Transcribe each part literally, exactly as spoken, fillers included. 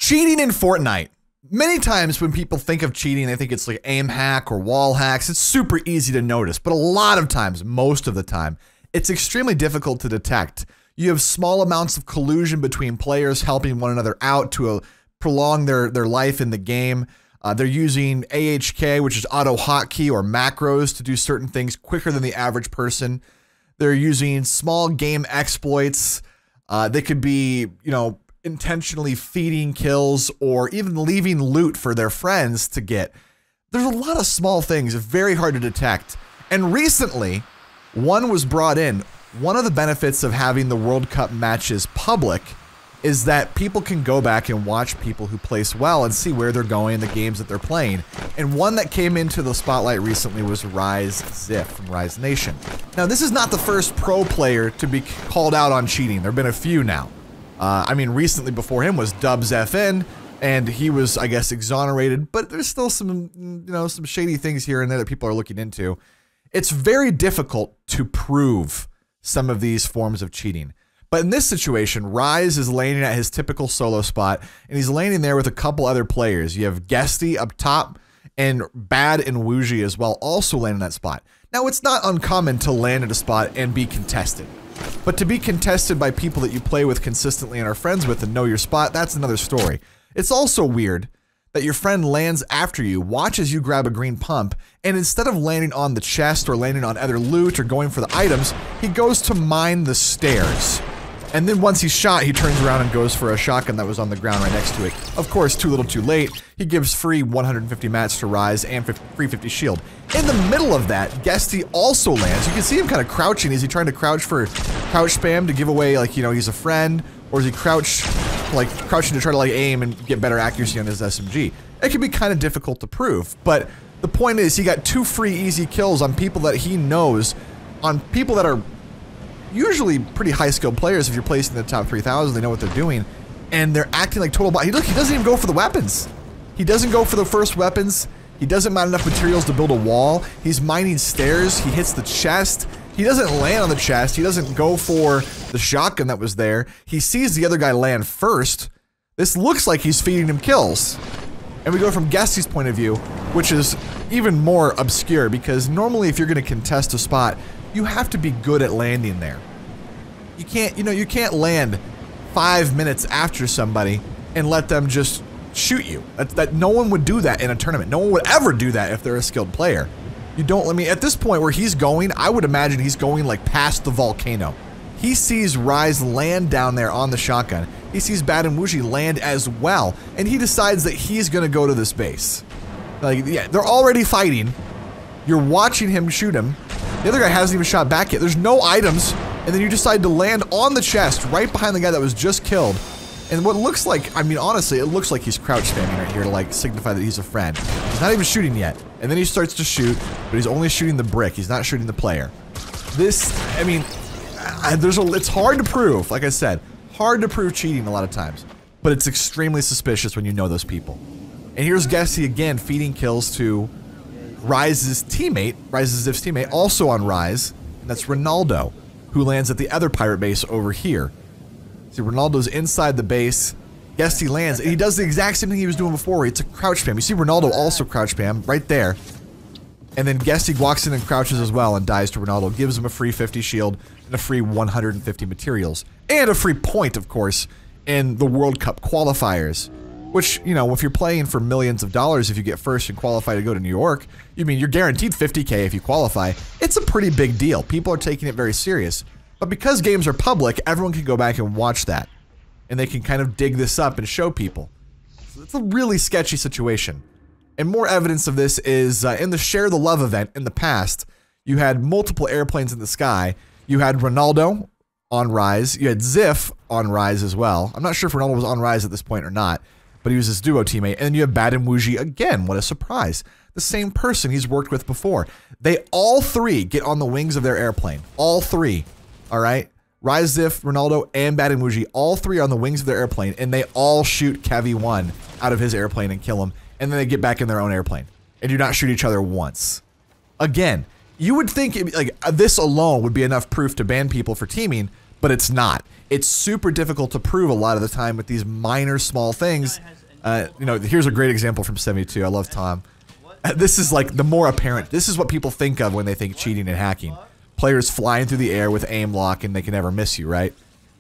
Cheating in Fortnite. Many times when people think of cheating, they think it's like aim hack or wall hacks. It's super easy to notice, but a lot of times, most of the time, it's extremely difficult to detect. You have small amounts of collusion between players helping one another out to uh, prolong their, their life in the game. Uh, they're using A H K, which is auto hotkey or macros, to do certain things quicker than the average person. They're using small game exploits. Uh, they could be, you know, intentionally feeding kills or even leaving loot for their friends to get. There's a lot of small things, very hard to detect. And recently, one was brought in. One of the benefits of having the World Cup matches public is that people can go back and watch people who place well and see where they're going in the games that they're playing. And one that came into the spotlight recently was RiseZiff from Rise Nation. Now, this is not the first pro player to be called out on cheating. There have been a few now. Uh, I mean, recently before him was DubsFN, and he was, I guess, exonerated, but there's still some, you know, some shady things here and there that people are looking into. It's very difficult to prove some of these forms of cheating. But in this situation, Rise is landing at his typical solo spot, and he's landing there with a couple other players. You have Guesty up top, and Bad and Woozy as well, also landing that spot. Now, it's not uncommon to land at a spot and be contested. But to be contested by people that you play with consistently and are friends with and know your spot, that's another story. It's also weird that your friend lands after you, watches you grab a green pump, and instead of landing on the chest or landing on other loot or going for the items, he goes to mine the stairs. And then once he's shot, he turns around and goes for a shotgun that was on the ground right next to it. Of course, too little too late. He gives free one hundred fifty mats to Rise and free fifty shield. In the middle of that, Guesty also lands. You can see him kind of crouching. Is he trying to crouch for crouch spam to give away, like, you know, he's a friend? Or is he crouch, like, crouching to try to, like, aim and get better accuracy on his S M G? It can be kind of difficult to prove. But the point is, he got two free easy kills on people that he knows, on people that are usually pretty high skilled players. If you're placing in the top three thousand, they know what they're doing, and they're acting like total bot. He, look, he doesn't even go for the weapons. He doesn't go for the first weapons. He doesn't mine enough materials to build a wall. He's mining stairs. He hits the chest. He doesn't land on the chest. He doesn't go for the shotgun that was there. He sees the other guy land first. This looks like he's feeding him kills. And we go from Guesty's point of view, which is even more obscure, because normally if you're going to contest a spot, you have to be good at landing there. You can't, you know, you can't land five minutes after somebody and let them just shoot you. That, that no one would do that in a tournament. No one would ever do that if they're a skilled player. You don't let me, at this point where he's going, I would imagine he's going like past the volcano. He sees Rise land down there on the shotgun. He sees Bad and Woozy land as well, and he decides that he's gonna go to this base. Like, yeah, they're already fighting. You're watching him shoot him. The other guy hasn't even shot back yet. There's no items, and then you decide to land on the chest right behind the guy that was just killed. And what looks like, I mean, honestly, it looks like he's crouch spamming right here to like signify that he's a friend. He's not even shooting yet. And then he starts to shoot, but he's only shooting the brick. He's not shooting the player. This, I mean, there's a, it's hard to prove, like I said, hard to prove cheating a lot of times, but it's extremely suspicious when you know those people. And here's Guesty again feeding kills to Rise's teammate, RiseZiff's teammate, also on Rise, and that's Ronaldo, who lands at the other pirate base over here. See, Ronaldo's inside the base. Guesty lands, and he does the exact same thing he was doing before, where it's a crouch spam. You see Ronaldo also crouch spam right there. And then Guesty walks in and crouches as well and dies to Ronaldo, gives him a free fifty shield and a free one hundred fifty materials. And a free point, of course, in the World Cup qualifiers. Which, you know, if you're playing for millions of dollars, if you get first and qualify to go to New York, you mean you're guaranteed fifty K if you qualify. It's a pretty big deal. People are taking it very serious. But because games are public, everyone can go back and watch that. And they can kind of dig this up and show people. So it's a really sketchy situation. And more evidence of this is uh, in the Share the Love event in the past, you had multiple airplanes in the sky. You had Ronaldo on Rise. You had Ziff on Rise as well. I'm not sure if Ronaldo was on Rise at this point or not, but he was his duo teammate. And then you have Bad and Woozy again. What a surprise. The same person he's worked with before. They all three get on the wings of their airplane. All three. All right? RiseZiff, Ronaldo, and Bad and Woozy, all three are on the wings of their airplane, and they all shoot Kevy one out of his airplane and kill him, and then they get back in their own airplane and do not shoot each other once. Again, you would think it, like this alone would be enough proof to ban people for teaming, but it's not. It's super difficult to prove a lot of the time with these minor small things Uh, you know, here's a great example from seventy-two. I love Tom. Uh, this is like the more apparent. This is what people think of when they think cheating and hacking. Players flying through the air with aim lock and they can never miss you, right?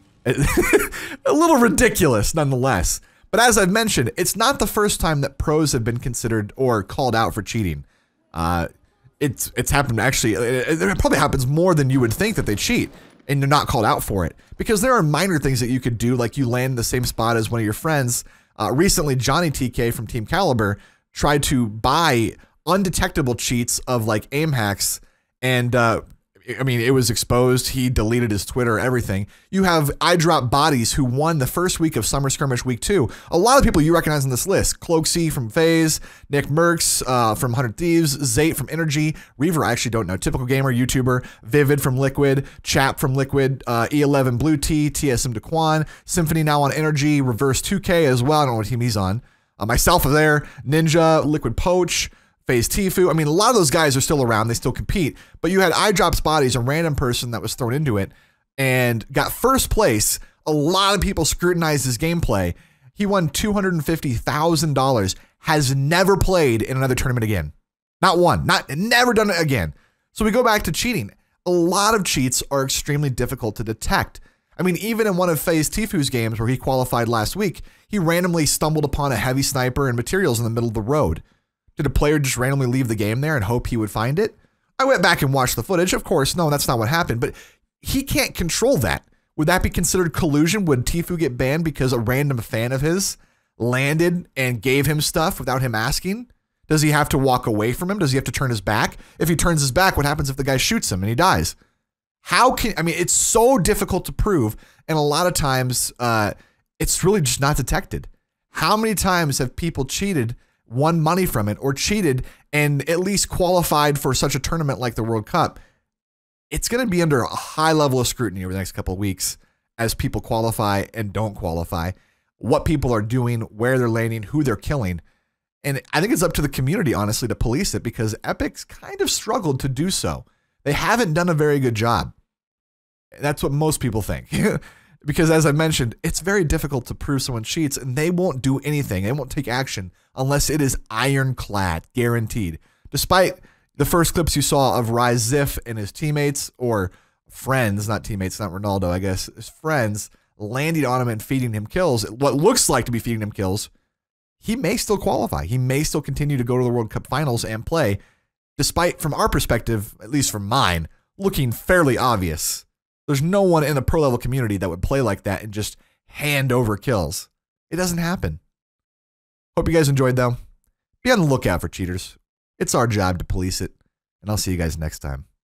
A little ridiculous, nonetheless. But as I've mentioned, it's not the first time that pros have been considered or called out for cheating. Uh, it's it's happened actually. It, it probably happens more than you would think that they cheat, and they're not called out for it. Because there are minor things that you could do, like you land in the same spot as one of your friends. Uh, recently, Johnny T K from Team Caliber tried to buy undetectable cheats of like aim hacks, and uh, I mean, it was exposed. He deleted his Twitter, everything. You have iDrop Bodies, who won the first week of Summer Skirmish Week two. A lot of people you recognize in this list. Cloaksy from FaZe, Nick Merckx uh, from one hundred Thieves, Zate from Energy, Reaver I actually don't know, Typical Gamer, YouTuber, Vivid from Liquid, Chap from Liquid, uh, E eleven Blue T, T S M Daquan, Symphony now on Energy, Reverse two K as well. I don't know what team he's on. Uh, myself are there, Ninja, Liquid Poach, FaZe Tfue. I mean, a lot of those guys are still around. They still compete. But you had iDrop's Bodies, a random person that was thrown into it and got first place. A lot of people scrutinized his gameplay. He won two hundred fifty thousand dollars, has never played in another tournament again. Not one. Not never done it again. So we go back to cheating. A lot of cheats are extremely difficult to detect. I mean, even in one of FaZe Tfue's games where he qualified last week, he randomly stumbled upon a heavy sniper and materials in the middle of the road. Did a player just randomly leave the game there and hope he would find it? I went back and watched the footage. Of course, no, that's not what happened, but he can't control that. Would that be considered collusion? Would Tfue get banned because a random fan of his landed and gave him stuff without him asking? Does he have to walk away from him? Does he have to turn his back? If he turns his back, what happens if the guy shoots him and he dies? How can, I mean, it's so difficult to prove, and a lot of times uh, it's really just not detected. How many times have people cheated, won money from it, or cheated and at least qualified for such a tournament like the World Cup? It's going to be under a high level of scrutiny over the next couple of weeks as people qualify and don't qualify, what people are doing, where they're landing, who they're killing. And I think it's up to the community, honestly, to police it, because Epic's kind of struggled to do so. They haven't done a very good job. That's what most people think. Because as I mentioned, it's very difficult to prove someone cheats, and they won't do anything. They won't take action unless it is ironclad, guaranteed. Despite the first clips you saw of Rise Ziff and his teammates, or friends, not teammates, not Ronaldo, I guess, his friends, landing on him and feeding him kills, what looks like to be feeding him kills, he may still qualify. He may still continue to go to the World Cup finals and play, despite, from our perspective, at least from mine, looking fairly obvious. There's no one in the pro level community that would play like that and just hand over kills. It doesn't happen. Hope you guys enjoyed though. Be on the lookout for cheaters. It's our job to police it, and I'll see you guys next time.